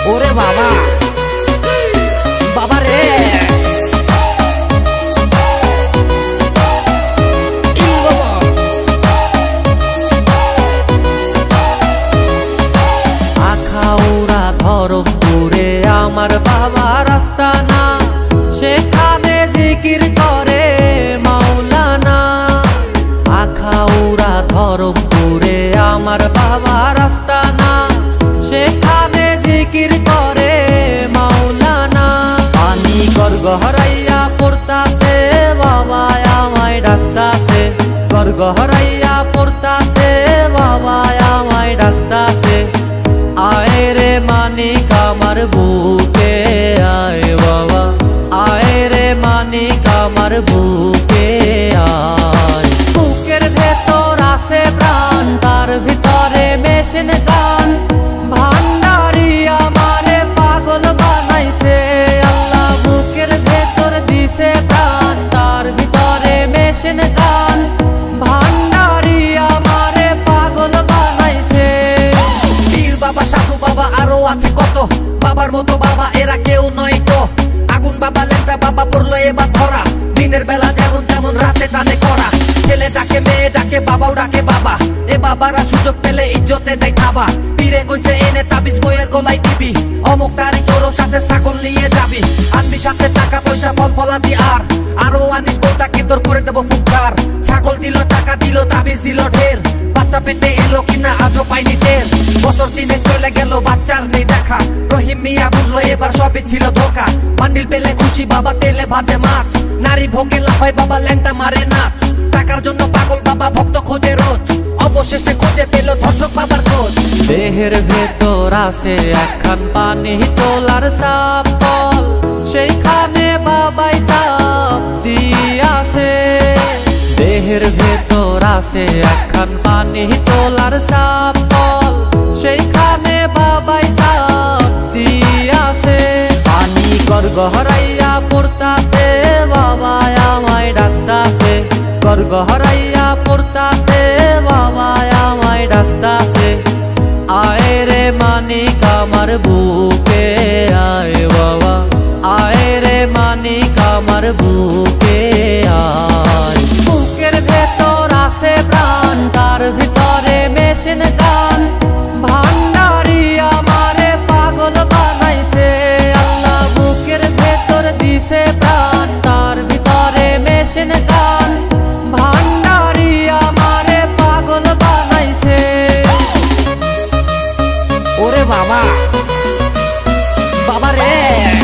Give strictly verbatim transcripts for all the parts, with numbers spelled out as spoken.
ওরে বাবা বাবা রে আখাউড়া ধরমপুরে আমার বাবা রাস্তা না, সেখানে জিকির করে মাওলানা। আখাউড়া ধরমপুরে আমার বাবা রাস্তা না, সেখানে জিকির করে মাওলানা। পানি গড়গড়াইয়া পড়তাছে বাবা আমায় ডাকতাছে, গড়গড়াইয়া পড়তাছে বাবা আমায় ডাকতাছে। আয় রে মানিক আমার বুকে আয় বাবা, আয় রে মানিক আমার বুকে আয়। বুকের ভেতর আছে প্রাণ, তার ভিতরে মেশিন গান। ভান্ডারি আমারে পাগল বানাইছে আল্লাহ, বুকের ভেতর দিছে প্রাণ, তার ভিতরে মেশিন গান। ভান্ডারি আমারে পাগল বানাইছে। পীর বাবা সাধু বাবা আরো আছে কত, বাবার মতো বাবা এরা কেউ নয় তো। আগুন বাবা লেন্টা বাবা পড়লো এবার ধরা, দিনের বেলা যেমন তেমন রাতে টানে করা। ছেলে ডাকে মেয়ে ডাকে বাবাও ডাকে বাবা, এ বাবারা সুযোগ পেলে ইজ্জতে দেয় খাবা। পীরে কইছে এনে তাবিজ বইয়ের গলায় দিবি, অমুক তারিখ তোর সাথে ছাগল নিয়ে যাবি। আনবি সাথে টাকা পয়সা ফল ফলাবি, আর আরো আনিস বউটাকে তোর করে দেবো ফুটকার। ছাগল দিল টাকা দিল তাবিজ দিল ঢের, বাচ্চা পেটে এলো কিনা আজও পাইনি টের। বছর দিনে চলে গেল বাচ্চার নেই দেখা, রহিম মিয়া বুঝলো এবার সবই ছিল ধোকা। বান্ডিল পেলে খুশি বাবা তেলে ভাজে মাছ, নারী ভোগে লাফায় বাবা ল্যাংটা মারে নাচ। টাকার জন্য পাগল বাবা ভক্ত খোঁজে রোজ, অবশেষে খুঁজে পেল ধর্ষক বাবার খোঁজ। দেহের ভেতর আছে একখান পানি তোলার সাপ কল, সেইখানে বাবাই সাপ দিয়াছে। দেহের ভেতর আছে একখান পানি তোলার সাপ কল, সেইখানে বাবাই সাপ দিয়াছে। পানি গড়গড়াইয়া পড়তাছে বাবা আমায় ডাকতাছে, গড়গড়াইয়া পড়তাছে বাবা আমায় ডাকতাছে। আয় রে মানিক আমার বুকে আয় বাবা, আয় রে মানিক আমার বুকে আয়। বুকের ভেতর আছে প্রাণ, তার ভিতরে মেশিন গান। ভান্ডারি আমারে পাগল বানাইছে আল্লাহ, বুকের ভেতর দিছে প্রাণ, তার ভিতরে মেশিন গান। ভান্ডারি আমারে পাগল বানাইছে। ওরে বাবা বাবা রে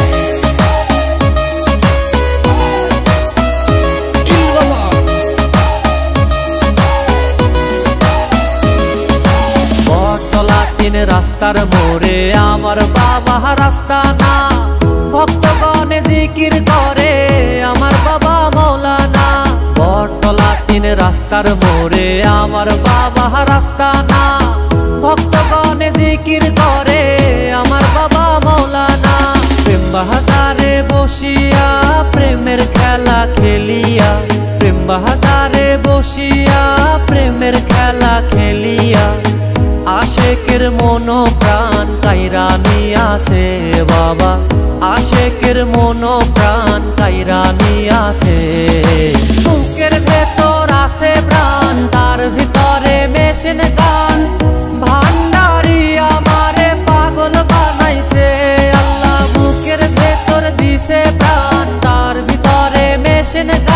বটতলা তিন রাস্তার মোড়ে আমার বাবা রাস্তা না, ভক্তগণে জিকির করে আমার বাবা মাওলানা। বটতলা তিন রাস্তার মোড়ে আমার বাবা রাস্তা না, ভক্তগণে জিকির করে আমার বাবা মাওলানা। প্রেম বাহাজারে বসিয়া প্রেমের খেলা খেলিয়া, প্রেম বাহাজারে বসিয়া প্রেমের খেলা খেলিয়া। আশেকের মন প্রাণ কাইরা নিয়াছে বাবা, আশেকের মন প্রাণ কাইরা নিয়াছে। বুকের ভেতর আছে প্রাণ, তার ভিতরে মেশিন গান। ভান্ডারি আমারে পাগল বানাইছে আল্লাহ, বুকের ভেতর দিছে প্রাণ, তার ভিতরে মেশিন গান।